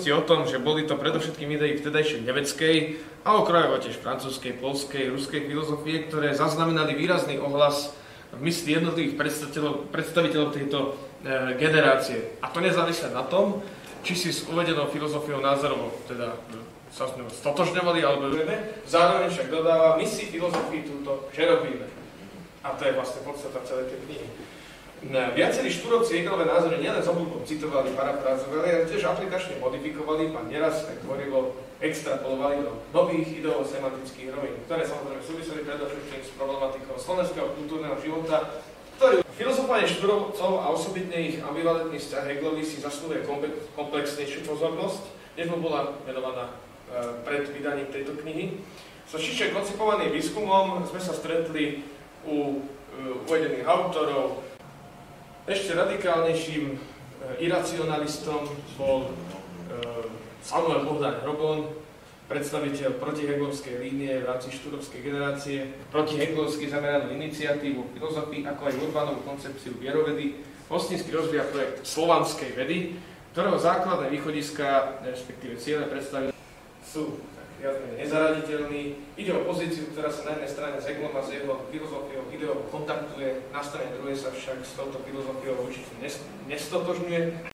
skutočnosti o tom, že boli to predovšetkým idei vtedajšej nemeckej a okrajovo tiež francúzskej, poľskej, ruskej filozofie, ktoré zaznamenali výrazný ohlas v mysli jednotlivých predstaviteľov tejto generácie. A to nezávisle na tom, či si s uvedenou filozofiou názorovo teda sa s ňou stotožňovali alebo vieme. Zároveň však dodáva, my si filozofii túto že robíme. A to je vlastne podstata celej tej knihy. Viacerí štúrovci Hegelové názory nielen s obľúbom citovali, parafrázovali, ale tiež aplikačne modifikovali, a neraz tak tvorivo extrapolovali do nových ideovo-semantických rovín, ktoré samozrejme súviseli predovšetkým s problematikou slovenského kultúrneho života, ktorý filozofovanie štúrovcov a osobitne ich ambivalentný vzťah Hegelovi si zaslúhuje komplexnejšiu pozornosť, než mu bola venovaná pred vydaním tejto knihy. So širšie koncipovaným výskumom sme sa stretli u uvedených autorov. Ešte radikálnejším iracionalistom bol Samuel Bohdan Hrobon, predstaviteľ protihegelovskej línie v rámci štúrovskej generácie, protihegelovsky zameranú iniciatívu filozofii, ako aj urbanovú koncepciu vierovedy. Hostinský rozvíja projekt slovanskej vedy, ktorého základné východiska, respektíve ciele predstaviteľ sú viac menej nezaraditeľný. Ide o pozíciu, ktorá sa na jednej strane s Hegelom a s jeho filozofiou ideovo kontaktuje, na strane druhej sa však s touto filozofiou určite nestotožňuje.